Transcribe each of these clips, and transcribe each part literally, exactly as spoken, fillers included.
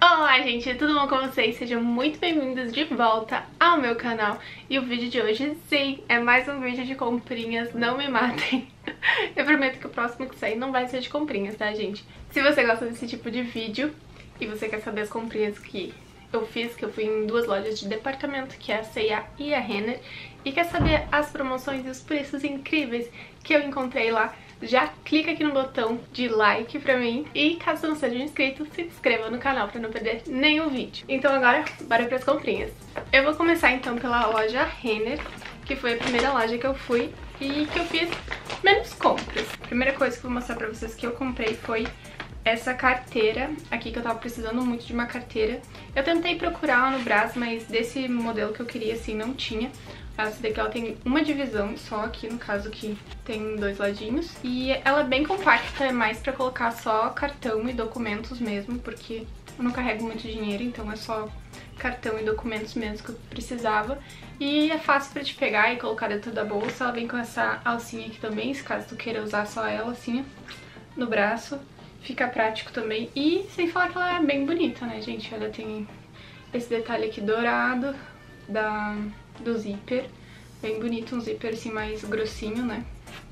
Olá gente, tudo bom com vocês? Sejam muito bem-vindos de volta ao meu canal. E o vídeo de hoje, sim, é mais um vídeo de comprinhas, não me matem. Eu prometo que o próximo que sair não vai ser de comprinhas, tá gente? Se você gosta desse tipo de vídeo e você quer saber as comprinhas que eu fiz, que eu fui em duas lojas de departamento, que é a C e A e a Renner, e quer saber as promoções e os preços incríveis que eu encontrei lá, já clica aqui no botão de like pra mim e caso não seja inscrito, se inscreva no canal pra não perder nenhum vídeo. Então agora, bora pras comprinhas. Eu vou começar então pela loja Renner, que foi a primeira loja que eu fui e que eu fiz menos compras. A primeira coisa que eu vou mostrar pra vocês que eu comprei foi essa carteira aqui, que eu tava precisando muito de uma carteira. Eu tentei procurar lá no Brás, mas desse modelo que eu queria assim não tinha. Essa daqui ela tem uma divisão só aqui, no caso que tem dois ladinhos. E ela é bem compacta, é mais pra colocar só cartão e documentos mesmo, porque eu não carrego muito dinheiro, então é só cartão e documentos mesmo que eu precisava. E é fácil pra te pegar e colocar dentro da bolsa. Ela vem com essa alcinha aqui também, se caso tu queira usar só ela assim, no braço. Fica prático também. E sem falar que ela é bem bonita, né, gente? Ela tem esse detalhe aqui dourado da... do zíper, bem bonito, um zíper assim mais grossinho, né?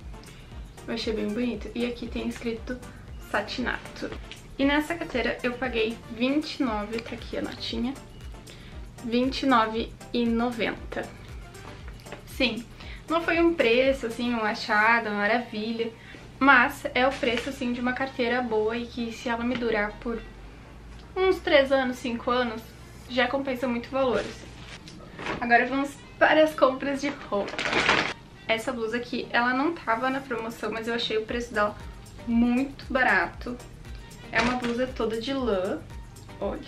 Eu achei bem bonito. E aqui tem escrito Satinato. E nessa carteira eu paguei vinte e nove reais, tá aqui a notinha, vinte e nove reais e noventa centavos. Sim, não foi um preço assim, um achado, uma maravilha, mas é o preço assim de uma carteira boa e que se ela me durar por uns três anos, cinco anos, já compensa muito o valor, assim. Agora vamos para as compras de roupa. Essa blusa aqui, ela não tava na promoção, mas eu achei o preço dela muito barato. É uma blusa toda de lã, olha.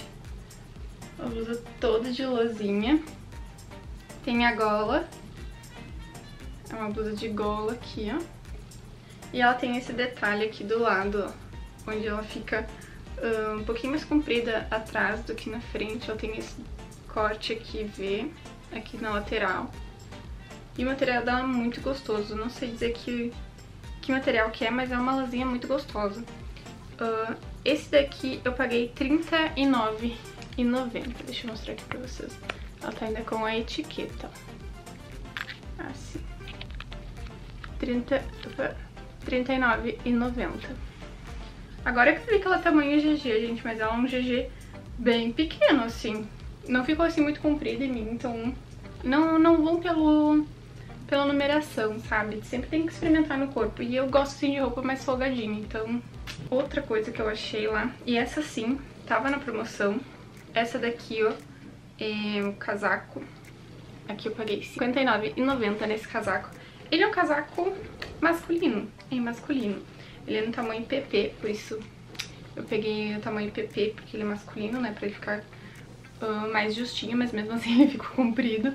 Uma blusa toda de lãzinha. Tem a gola. É uma blusa de gola aqui, ó. E ela tem esse detalhe aqui do lado, ó, onde ela fica uh, um pouquinho mais comprida atrás do que na frente. Ela tem esse corte aqui, V, aqui na lateral. E o material dela é muito gostoso. Não sei dizer que, que material que é, mas é uma lãzinha muito gostosa. Uh, esse daqui eu paguei trinta e nove reais e noventa centavos. Deixa eu mostrar aqui pra vocês. Ela tá ainda com a etiqueta. Assim. trinta, trinta e nove reais e noventa centavos. Agora que eu vi que ela é tamanho G G, gente, mas ela é um G G bem pequeno, assim. Não ficou assim muito comprida em mim, então não, não vão pelo, pela numeração, sabe? Sempre tem que experimentar no corpo. E eu gosto assim de roupa mais folgadinha, então... Outra coisa que eu achei lá, e essa sim, tava na promoção. Essa daqui, ó, é o casaco. Aqui eu paguei cinquenta e nove reais e noventa centavos nesse casaco. Ele é um casaco masculino, é masculino. Ele é no tamanho P P, por isso eu peguei o tamanho P P, porque ele é masculino, né, pra ele ficar... Uh, mais justinho, mas mesmo assim ele ficou comprido.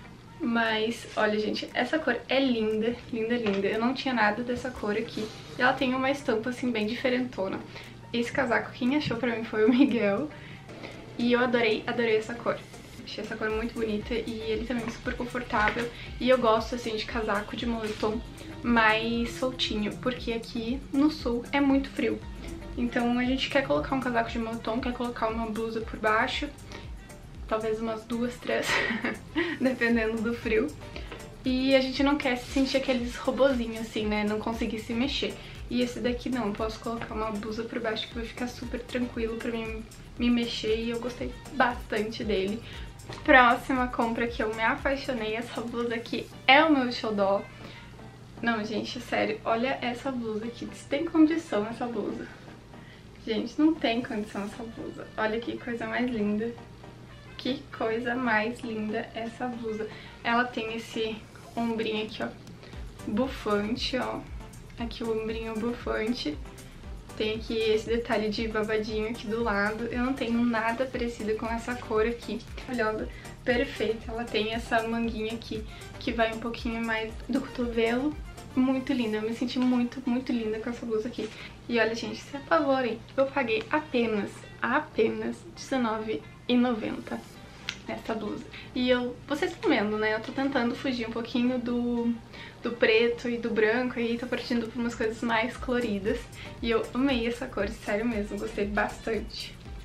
Mas, olha gente, essa cor é linda, linda, linda. Eu não tinha nada dessa cor aqui. E ela tem uma estampa assim bem diferentona. Esse casaco quem achou pra mim foi o Miguel. E eu adorei, adorei essa cor. Achei essa cor muito bonita e ele também é super confortável. E eu gosto assim de casaco de moletom mais soltinho, porque aqui no sul é muito frio. Então a gente quer colocar um casaco de moletom, quer colocar uma blusa por baixo, talvez umas duas, três, dependendo do frio. E a gente não quer sentir aqueles robozinhos assim, né, não conseguir se mexer. E esse daqui não, eu posso colocar uma blusa por baixo que vai ficar super tranquilo pra mim me mexer e eu gostei bastante dele. Próxima compra que eu me apaixonei, essa blusa aqui é o meu xodó. Não, gente, sério, olha essa blusa aqui, se tem condição essa blusa. Gente, não tem condição essa blusa. Olha que coisa mais linda. Que coisa mais linda essa blusa. Ela tem esse ombrinho aqui, ó, bufante, ó. Aqui o ombrinho bufante. Tem aqui esse detalhe de babadinho aqui do lado. Eu não tenho nada parecido com essa cor aqui. Olha, perfeita. Ela tem essa manguinha aqui que vai um pouquinho mais do cotovelo. Muito linda. Eu me senti muito, muito linda com essa blusa aqui. E olha, gente, se apavorem. Eu paguei apenas, apenas dezenove reais e noventa centavos nessa blusa. E eu, vocês estão vendo, né? Eu tô tentando fugir um pouquinho do, do preto e do branco e tô partindo pra umas coisas mais coloridas. E eu amei essa cor, sério mesmo, gostei bastante.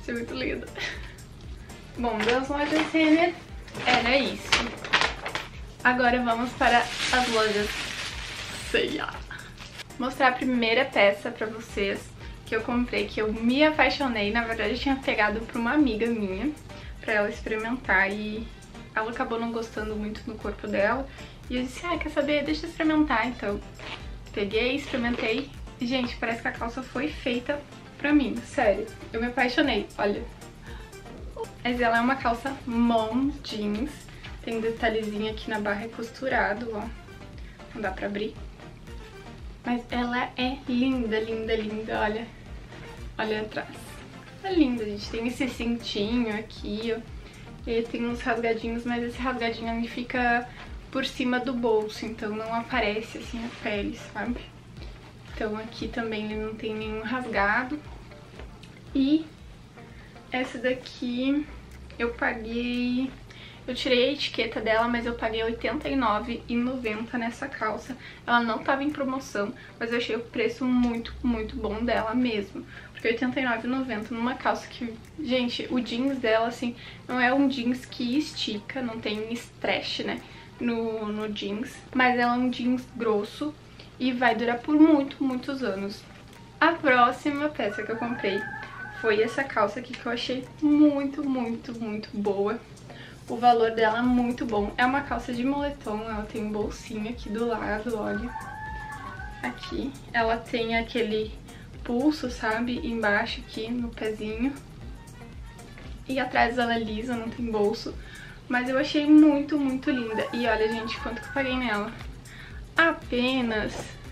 Achei muito linda. Bom, das lojas Renner era isso. Agora vamos para as lojas C e A. Mostrar a primeira peça pra vocês que eu comprei, que eu me apaixonei. Na verdade eu tinha pegado pra uma amiga minha, pra ela experimentar, e ela acabou não gostando muito no corpo dela. E eu disse, ah, quer saber? Deixa eu experimentar. Então, peguei, experimentei. E, gente, parece que a calça foi feita pra mim. Sério, eu me apaixonei, olha. Mas ela é uma calça mom jeans. Tem um detalhezinho aqui na barra costurado, ó. Não dá pra abrir. Mas ela é linda, linda, linda, olha. Olha atrás. É linda, gente. Tem esse cintinho aqui, ó. E aí tem uns rasgadinhos, mas esse rasgadinho ali fica por cima do bolso, então não aparece assim a pele, sabe? Então aqui também ele não tem nenhum rasgado. E essa daqui eu paguei... Eu tirei a etiqueta dela, mas eu paguei oitenta e nove reais e noventa centavos nessa calça. Ela não tava em promoção, mas eu achei o preço muito, muito bom dela mesmo. Porque oitenta e nove reais e noventa centavos numa calça que... Gente, o jeans dela, assim, não é um jeans que estica, não tem stretch, né, no, no jeans. Mas ela é um jeans grosso e vai durar por muito, muitos anos. A próxima peça que eu comprei foi essa calça aqui, que eu achei muito, muito, muito boa. O valor dela é muito bom. É uma calça de moletom, ela tem um bolsinho aqui do lado, olha. Aqui. Ela tem aquele pulso, sabe, embaixo aqui no pezinho. E atrás ela é lisa, não tem bolso. Mas eu achei muito, muito linda. E olha, gente, quanto que eu paguei nela? Apenas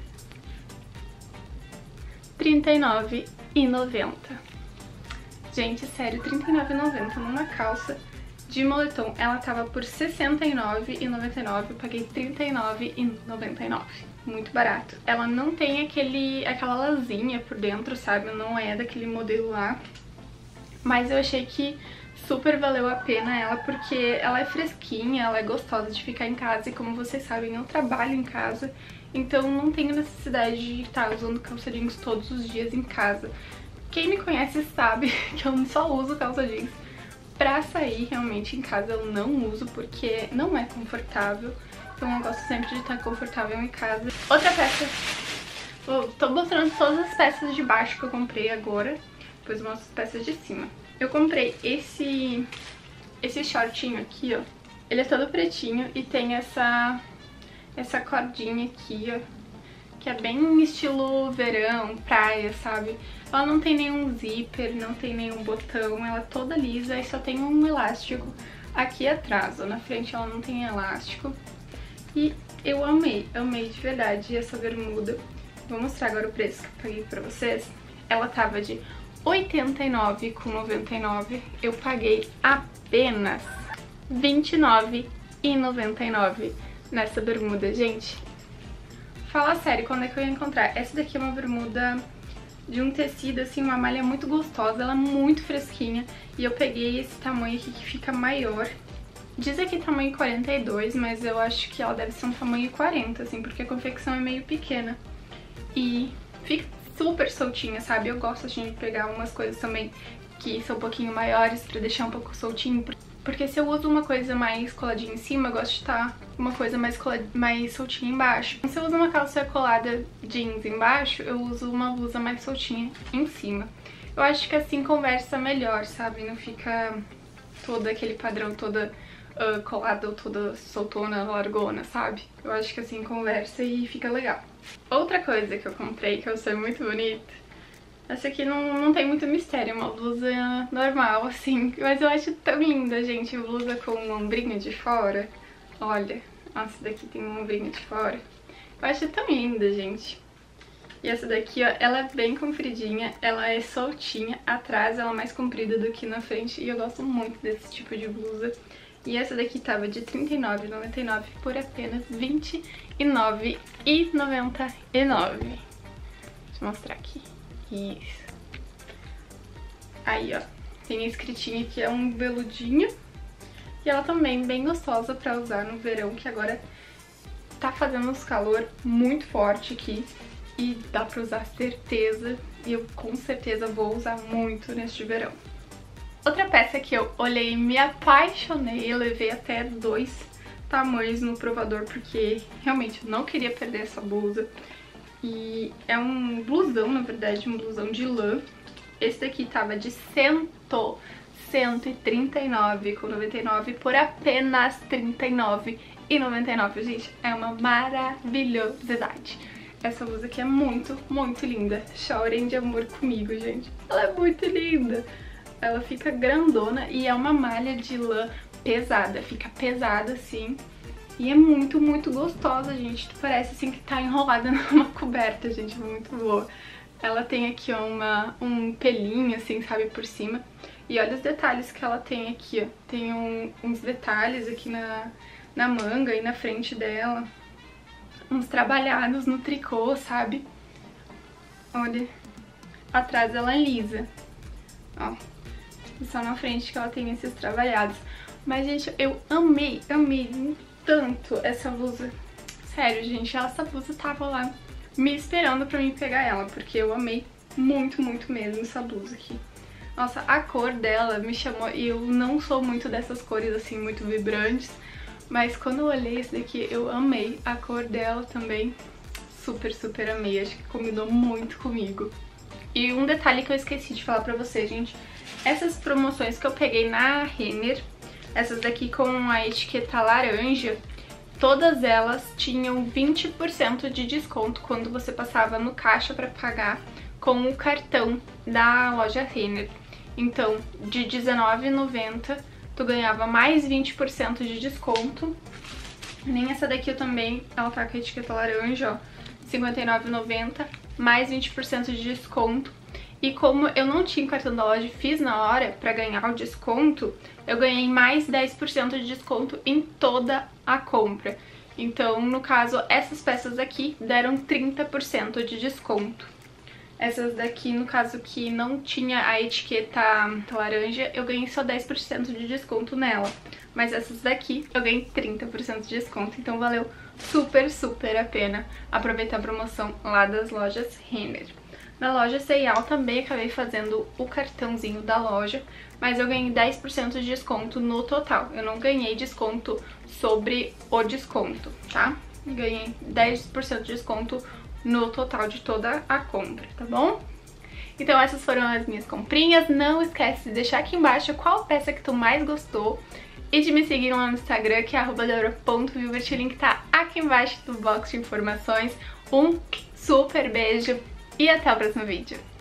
trinta e nove reais e noventa centavos. Gente, sério, trinta e nove reais e noventa centavos numa calça de moletom. Ela tava por sessenta e nove reais e noventa e nove centavos, eu paguei trinta e nove reais e noventa e nove centavos. Muito barato. Ela não tem aquele, aquela lasinha por dentro, sabe? Não é daquele modelo lá. Mas eu achei que super valeu a pena ela, porque ela é fresquinha, ela é gostosa de ficar em casa. E como vocês sabem, eu trabalho em casa, então não tenho necessidade de estar usando calça jeans todos os dias em casa. Quem me conhece sabe que eu só uso calça jeans pra sair. Realmente em casa eu não uso porque não é confortável. Então eu gosto sempre de estar confortável em casa. Outra peça, oh, tô mostrando todas as peças de baixo que eu comprei agora, depois eu mostro as peças de cima. Eu comprei esse, esse shortinho aqui, ó. Ele é todo pretinho e tem essa, essa cordinha aqui, ó, que é bem estilo verão, praia, sabe? Ela não tem nenhum zíper, não tem nenhum botão, ela é toda lisa e só tem um elástico aqui atrás, ó. Na frente ela não tem elástico. E eu amei, amei de verdade essa bermuda. Vou mostrar agora o preço que eu paguei pra vocês. Ela tava de oitenta e nove reais e noventa e nove centavos, eu paguei apenas vinte e nove reais e noventa e nove centavos nessa bermuda, gente. Fala sério, quando é que eu ia encontrar? Essa daqui é uma bermuda de um tecido, assim, uma malha muito gostosa, ela é muito fresquinha. E eu peguei esse tamanho aqui que fica maior. Diz aqui tamanho quarenta e dois, mas eu acho que ela deve ser um tamanho quarenta, assim, porque a confecção é meio pequena. E fica super soltinha, sabe? Eu gosto, assim, de pegar umas coisas também que são um pouquinho maiores pra deixar um pouco soltinho. Porque se eu uso uma coisa mais coladinha em cima, eu gosto de estar uma coisa mais, mais soltinha embaixo. Se eu uso uma calça colada jeans embaixo, eu uso uma blusa mais soltinha em cima. Eu acho que assim conversa melhor, sabe? Não fica todo aquele padrão, toda uh, colada ou toda soltona, largona, sabe? Eu acho que assim conversa e fica legal. Outra coisa que eu comprei, que eu achei muito bonita, essa aqui não, não tem muito mistério, é uma blusa normal, assim, mas eu acho tão linda, gente, blusa com um ombrinho de fora. Olha, essa daqui tem um ombrinho de fora. Eu acho tão linda, gente. E essa daqui, ó, ela é bem compridinha, ela é soltinha, atrás ela é mais comprida do que na frente, e eu gosto muito desse tipo de blusa. E essa daqui tava de trinta e nove reais e noventa e nove centavos por apenas vinte e nove reais e noventa e nove centavos. Deixa eu mostrar aqui. Isso. Aí, ó, tem a escritinha que é um veludinho. E ela também bem gostosa pra usar no verão, que agora tá fazendo uns calor muito forte aqui. E dá pra usar certeza. E eu com certeza vou usar muito neste verão. Outra peça que eu olhei e me apaixonei, eu levei até dois tamanhos no provador, porque realmente eu não queria perder essa blusa. E é um blusão, na verdade, um blusão de lã. Esse daqui tava de cento, cento e trinta e nove reais com noventa e nove centavos por apenas trinta e nove reais e noventa e nove centavos. Gente, é uma maravilhosidade. Essa blusa aqui é muito, muito linda. Chorem de amor comigo, gente. Ela é muito linda. Ela fica grandona e é uma malha de lã pesada. Fica pesada assim. E é muito, muito gostosa, gente. Parece assim que tá enrolada numa coberta, gente. Muito boa. Ela tem aqui ó, uma, um pelinho assim, sabe, por cima. E olha os detalhes que ela tem aqui, ó. Tem um, uns detalhes aqui na, na manga e na frente dela. Uns trabalhados no tricô, sabe? Olha. Atrás ela é lisa. Ó. Só na frente que ela tem esses trabalhados. Mas, gente, eu amei, amei tanto essa blusa. Sério, gente, essa blusa tava lá me esperando pra mim pegar ela, porque eu amei muito, muito mesmo essa blusa aqui. Nossa, a cor dela me chamou, e eu não sou muito dessas cores assim, muito vibrantes, mas quando eu olhei esse daqui, eu amei a cor dela também. Super, super amei, acho que combinou muito comigo. E um detalhe que eu esqueci de falar pra vocês, gente, essas promoções que eu peguei na Renner, essas daqui com a etiqueta laranja, todas elas tinham vinte por cento de desconto quando você passava no caixa pra pagar com o cartão da loja Renner. Então, de dezenove reais e noventa centavos, tu ganhava mais vinte por cento de desconto. Nem essa daqui eu também, ela tá com a etiqueta laranja, ó, cinquenta e nove reais e noventa centavos, mais vinte por cento de desconto. E como eu não tinha o cartão da loja e fiz na hora pra ganhar o desconto, eu ganhei mais dez por cento de desconto em toda a compra. Então, no caso, essas peças aqui deram trinta por cento de desconto. Essas daqui, no caso que não tinha a etiqueta laranja, eu ganhei só dez por cento de desconto nela. Mas essas daqui eu ganhei trinta por cento de desconto, então valeu super, super a pena aproveitar a promoção lá das lojas Renner. Na loja C e A também acabei fazendo o cartãozinho da loja, mas eu ganhei dez por cento de desconto no total. Eu não ganhei desconto sobre o desconto, tá? Ganhei dez por cento de desconto no total de toda a compra, tá bom? Então essas foram as minhas comprinhas. Não esquece de deixar aqui embaixo qual peça que tu mais gostou e de me seguir lá no Instagram, que é arroba leora ponto vilbert. O link tá aqui embaixo do box de informações. Um super beijo e até o próximo vídeo.